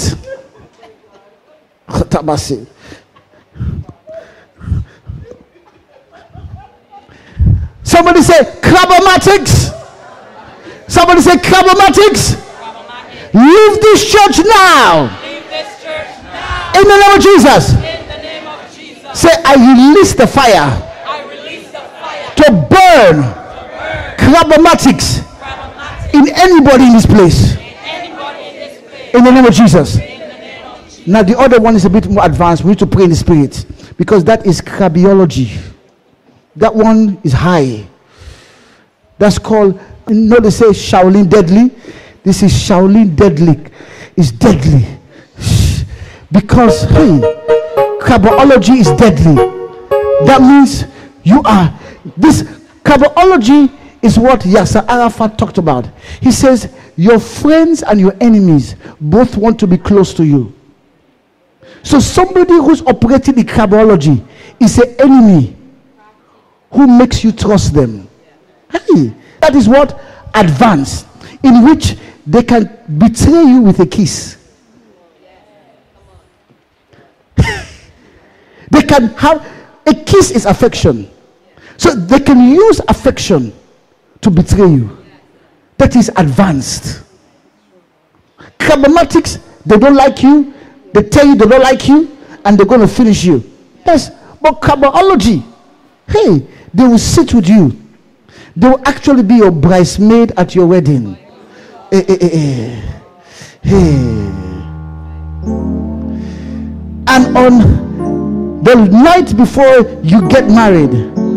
Somebody say crabamatics. Somebody say crabamatics. Leave this church now. Leave this church now. In the name of Jesus. In the name of Jesus. Say, I release the fire. I release the fire To burn. to burn Crabamatics. crabamatics In anybody in this place. in anybody in this place. In the name of Jesus. In the name of Jesus. Now the other one is a bit more advanced. We need to pray in the spirit. Because that is crabiology. That one is high. That's called, you know they say Shaolin deadly. This is Shaolin deadly. It's deadly. Because, hey, crabiology is deadly. That means you are, this crabiology is what Yasser Arafat talked about. He says, your friends and your enemies both want to be close to you. So somebody who's operating in crabiology is an enemy who makes you trust them. Hey, that is what? Advance, in which they can betray you with a kiss. They can have, a kiss is affection. So they can use affection to betray you. That is advanced. Carbamatics, they don't like you, they tell you they don't like you, and they're going to finish you. Yes, but crabiology, hey, they will sit with you. They will actually be your bridesmaid at your wedding. Hey, hey, hey, hey. And on the night before you get married,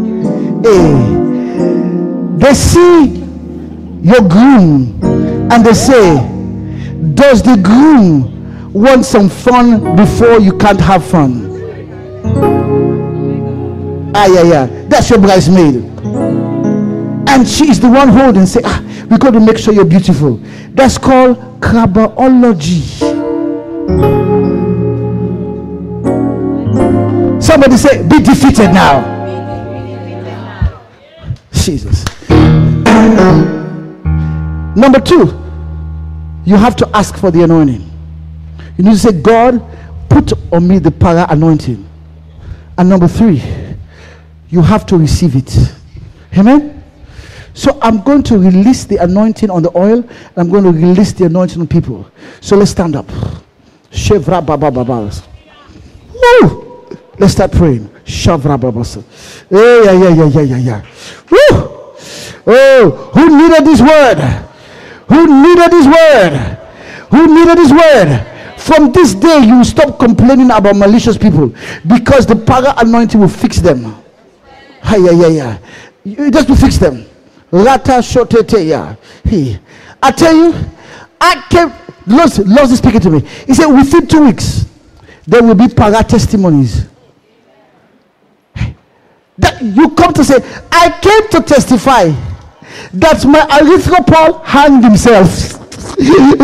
hey, they see your groom and they say, does the groom want some fun before you can't have fun? Ah, yeah, yeah. That's your bridesmaid. And she is the one holding. Say, ah, we got to make sure you're beautiful. That's called crabology. Somebody say, be defeated now. Jesus. Number two, you have to ask for the anointing. You need to say, God, put on me the Parar anointing. And number three, you have to receive it. Amen. So I'm going to release the anointing on the oil, and I'm going to release the anointing on people. So let's stand up. Shevra baba babas. Woo! Let's start praying. Shavra babas. Yeah, yeah, yeah, yeah, yeah, yeah, yeah. Woo! Oh, who needed this word? Who needed this word? Who needed this word? From this day, you will stop complaining about malicious people, because the Parar anointing will fix them. Hi, yeah, yeah, yeah. You just to fix them. Rata shotete, yeah. He, I tell you, I kept Lord, Lord is speaking to me. He said, within two weeks, there will be Parar testimonies. That you come to say, I came to testify that my erythropol hanged himself. He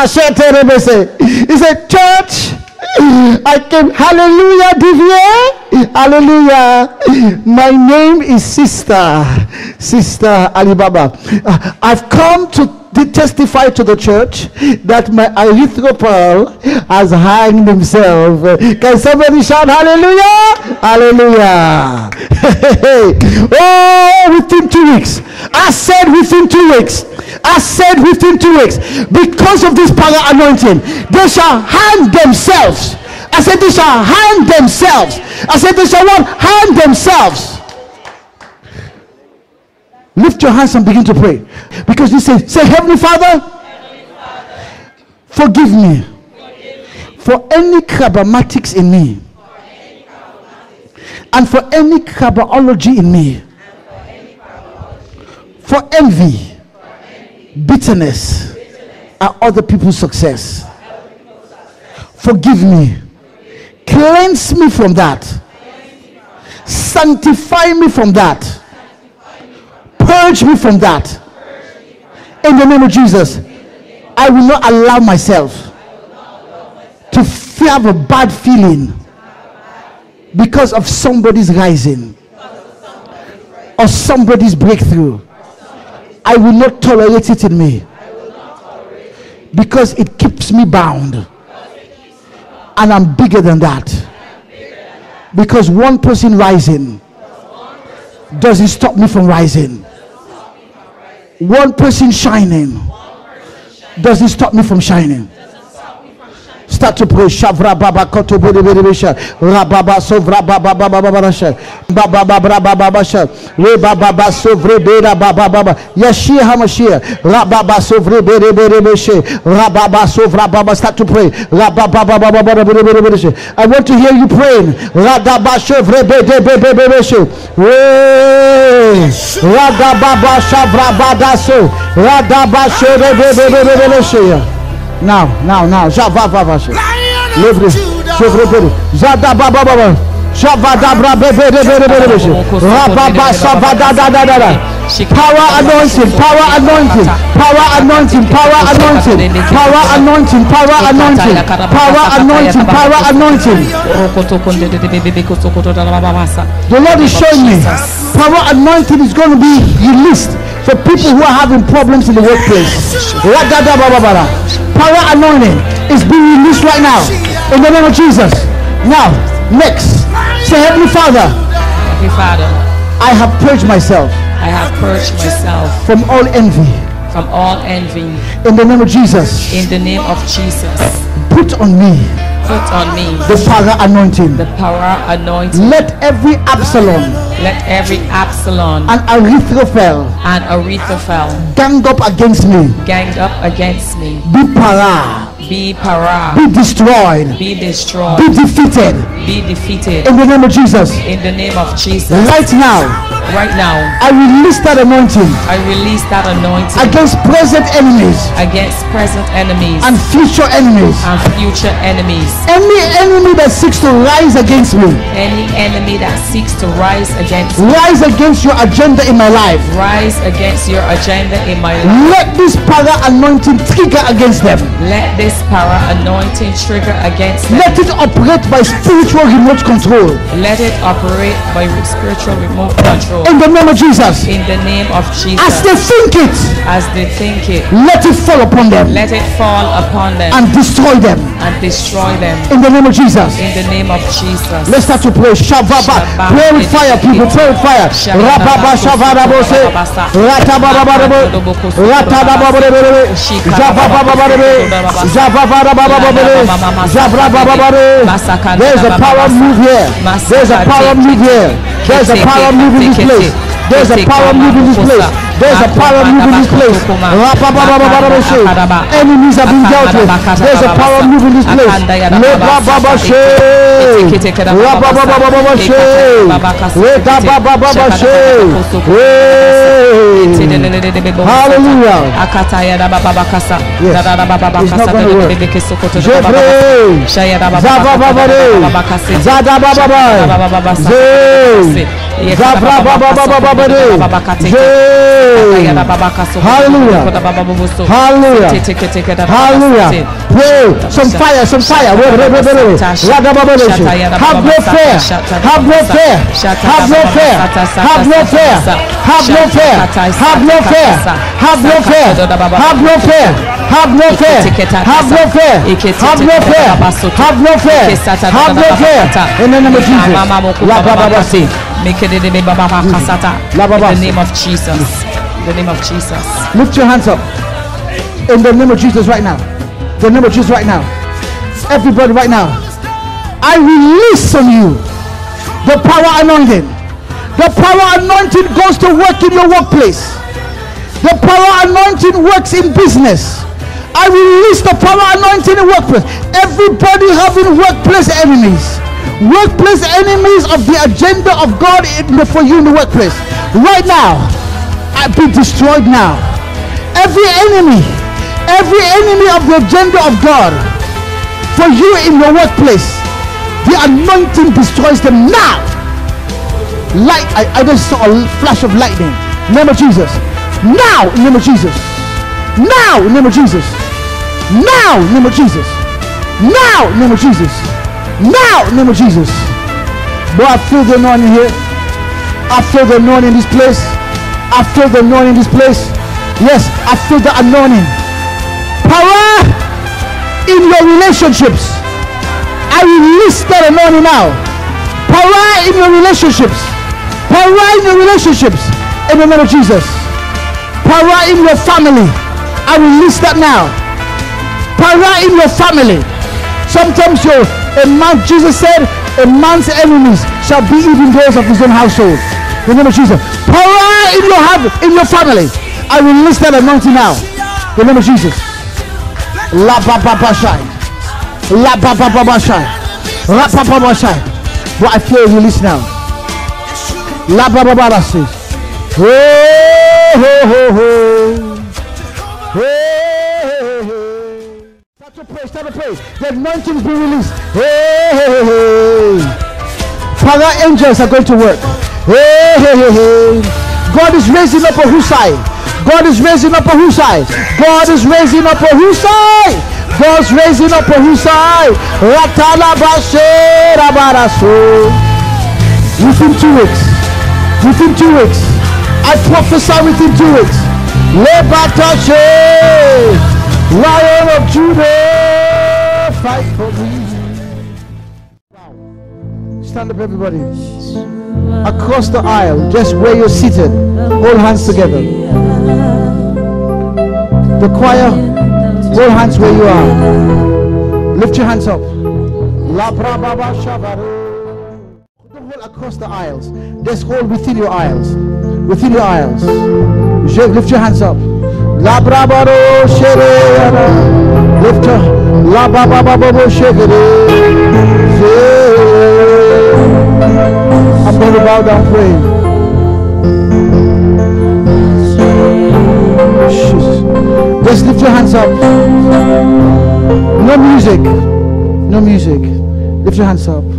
said, church, I came, hallelujah, Divier, hallelujah. My name is Sister, Sister Alibaba. Uh, I've come to testify to the church that my erythropol has hanged himself. Can somebody shout hallelujah? Hallelujah. Oh, within two weeks. I said within two weeks. I said within two weeks. Because of this Parar anointing, they shall hang themselves. I said they shall hang themselves. I said they shall not hang themselves. Lift your hands and begin to pray. Because you say, say, Heavenly Father, Heavenly Father, forgive me, forgive me for any crabamatics in me, any and for any crabology in me, for, for envy, for envy bitterness, bitterness at other people's success. Other people's success. Forgive me. Forgive. Cleanse me from that. Me from that. Sanctify me from that. Purge me from that. In the name of Jesus. I will not allow myself to have a bad feeling because of somebody's rising or somebody's breakthrough. I will not tolerate it in me because it keeps me bound. And I'm bigger than that. Because one person rising doesn't stop me from rising. One person shining doesn't stop me from shining. Start to pray. Shavra baba koto bede bede besha. Rababa sovra baba baba baba basha. Baba baba baba basha. Re baba baba sovre beda baba baba. Yeshia Hamashia. Rababa sovre bede bede besha. Rababa sovra baba. Start to pray. Rababa baba baba bede bede besha. I want to hear you praying. Radaba sovre bede bede besha. Re. Radaba shavra bada so. Radaba sovre bede bede besha. Now, now, now, Java Baba, Livre, Chevre, Zada Baba Baba, Shavada Brabe, Rababa Savada da da da. Power anointing, power anointing, power anointing, power anointing, power anointing, power anointing, power anointing, power anointing. The Lord is showing me power anointing is going to be released for people who are having problems in the workplace. Power anointing is being released right now in the name of Jesus. Now, next, say, Heavenly Father, Heavenly Father, I have purged myself. I have purged myself from all envy. From all envy. In the name of Jesus. In the name of Jesus. Put on me. Put on me the Parar anointing. The Parar anointing. Let every Absalom. Let every Absalom and Ahithophel and Ahithophel gang up against me. Gang up against me. Be Parar. Be Parar. Be destroyed. Be destroyed. Be defeated. Be defeated. In the name of Jesus. In the name of Jesus. Right now. Right now, I release that anointing I release that anointing against present enemies against present enemies and future enemies. and future enemies. Any enemy that seeks to rise against me, Any enemy that seeks to rise against me, rise against your agenda in my life, rise against your agenda in my life. let this power anointing trigger against them. Let this power anointing trigger against them. Let it operate by spiritual remote control. Let it operate by spiritual remote control. In the name of Jesus. In the name of As Jesus. they think it, As they think it, let it fall upon them let it fall upon them and destroy them. and destroy them. In the name of Jesus. In the name of Jesus. Let's start to pray. Shababa. Pray with fire, people. Pray with fire. Rababa shavarabose. Ratabarabarabe. Ratadababarebe. Javababarebe. Javabarabarabe. Javrabarabe. There's a power move here. There's a power move here. There's a power move in this place. There's a power move in this place. There's a power move in this place. Enemies have been dealt with. There's a power move in this place. Hallelujah. Hallelujah. Hallelujah. Hallelujah. Pray. Some fire, some fire. Have no fear. Have no fear. Have no fear. Have no fear. Have no fear. Have no fear. Have no fear. Have no fear. Have no fear. Have no fear. Have no fear. Have no fear. Have no fear. Have no fear. In the name of Jesus. In the name of Jesus. In the name of Jesus. Lift your hands up. In the name of Jesus right now. The name of Jesus right now. Everybody right now. I release on you the power anointing. The power anointing goes to work in your workplace. The power anointing works in business. I release the power anointing in workplace. Everybody having workplace enemies. Workplace enemies of the agenda of God in the, for you in the workplace. Right now, I've been destroyed now. Every enemy, every enemy of the agenda of God for you in your workplace, the anointing destroys them now. Light, I, I just saw a flash of lightning. In the name of Jesus. Now, in the name of Jesus. Now, in the name of Jesus. Now, in the name of Jesus. Now, in the name of Jesus. Now, in the name of Jesus. Boy, I feel the anointing here. I feel the anointing in this place. I feel the anointing in this place. Yes, I feel the anointing. Power in your relationships. I release that anointing now. Power in your relationships. Power in your relationships. In the name of Jesus. Power in your family. I release that now. Power in your family. Sometimes you're a man, Jesus said, a man's enemies shall be even those of his own household. In the name of Jesus. Power in your heart, in your family. I release that anointing now. In the name of Jesus. La ba ba ba shai. La ba ba ba ba shai. La ba ba ba shai. But I feel a release now. La ba ba ba ba shai. Ho ho ho ho. Ho. Start to pray, start to pray. The anointing is being released. Hey, hey, hey, hey. Father, angels are going to work. Hey, hey, hey, hey. God is raising up a Husai. God is raising up a Husai. God is raising up a Husai. God's raising up a Husai. Ratala bashe rabaraso. Within two weeks. Within two weeks. I prophesy within two weeks. Lebatashe. Lion of Judah, fight for me. Wow. Stand up, everybody. Across the aisle, just where you're seated, hold hands together. The choir, hold hands where you are. Lift your hands up. Don't hold across the aisles. Just hold within your aisles. Within your aisles. Lift your hands up. La brabaro shere lift up la baba baba shere. I'm going to bow down praying. Just lift your hands up. No music. No music. Lift your hands up.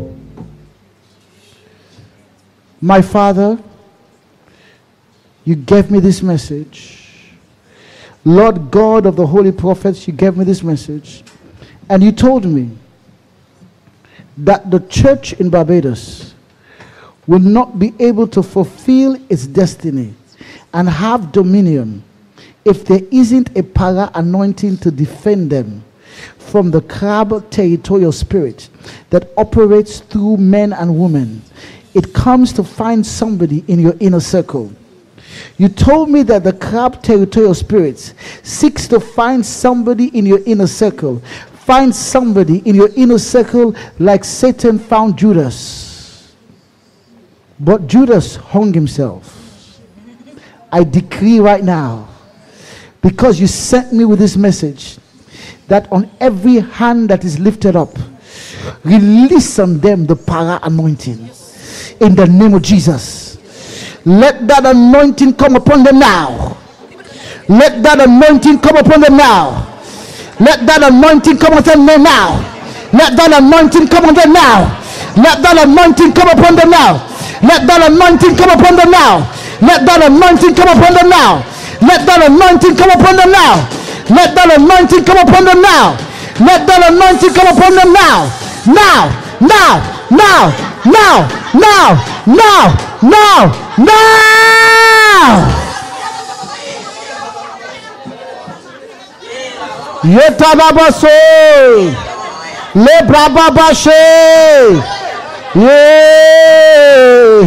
My Father, you gave me this message. Lord God of the holy prophets, you gave me this message. And you told me that the church in Barbados will not be able to fulfill its destiny and have dominion if there isn't a Parar anointing to defend them from the crab territorial spirit that operates through men and women. It comes to find somebody in your inner circle. You told me that the crab territorial spirits seeks to find somebody in your inner circle. Find somebody in your inner circle like Satan found Judas. But Judas hung himself. I decree right now, because you sent me with this message, that on every hand that is lifted up, release on them the Parar anointing in the name of Jesus. Let that anointing come upon them now. Let that anointing come upon them now. Let that anointing come upon them now. Let that anointing come upon them now. Let that anointing come upon them now. Let that anointing come upon them now. Let that anointing come upon them now. Let that anointing come upon them now. Let that anointing come upon them now. Let that anointing come upon them now. Now, now, now, now, now, now, now, now. Yeta baba so le braba bashe yeah.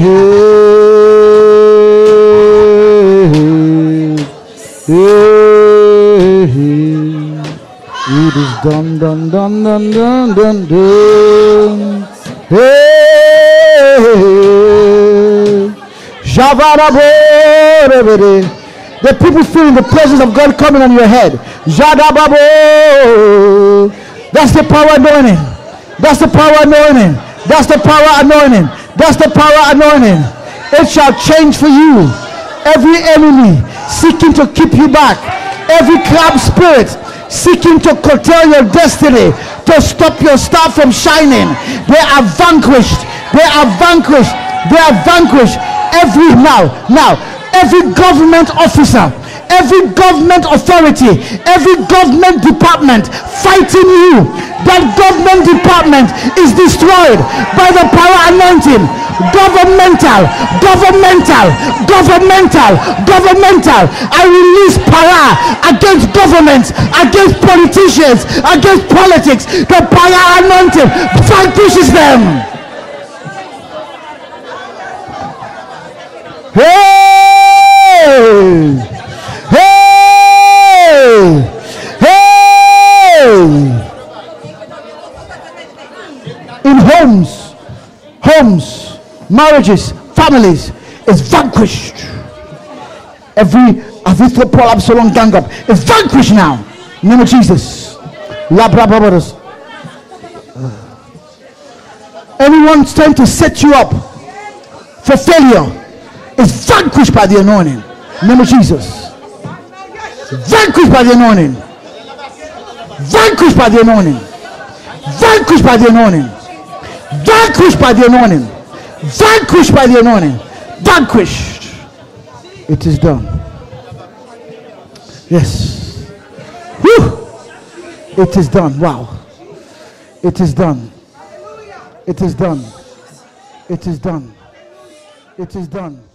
It is done, done, done, done, done, done, done. Hey, Javarabo. The people feeling the presence of God coming on your head. Jadababo. That's the power anointing. That's the power anointing. That's the power anointing. That's the power anointing. It shall change for you. Every enemy seeking to keep you back, every crab spirit seeking to curtail your destiny, to stop your star from shining, they are vanquished. They are vanquished. They are vanquished. Every now, now, every government officer, every government authority, every government department fighting you, that government department is destroyed by the power anointing. Governmental, governmental, governmental, governmental. I release power against governments, against politicians, against politics. The power anointing vanquishes them. Hey! Hey! Hey! In homes, homes, marriages, families is vanquished. Every Avithopol Absalom gang up is vanquished now. In the name of Jesus. Labrababados. Anyone's trying to set you up for failure is vanquished by the anointing. In the name of Jesus. Vanquished by the anointing. Vanquished by the anointing. Vanquished by the anointing. Vanquished by the anointing. Vanquished by the anointing. Vanquished. It is done. Yes. Whew. It is done. Wow. It is done. It is done. It is done. It is done.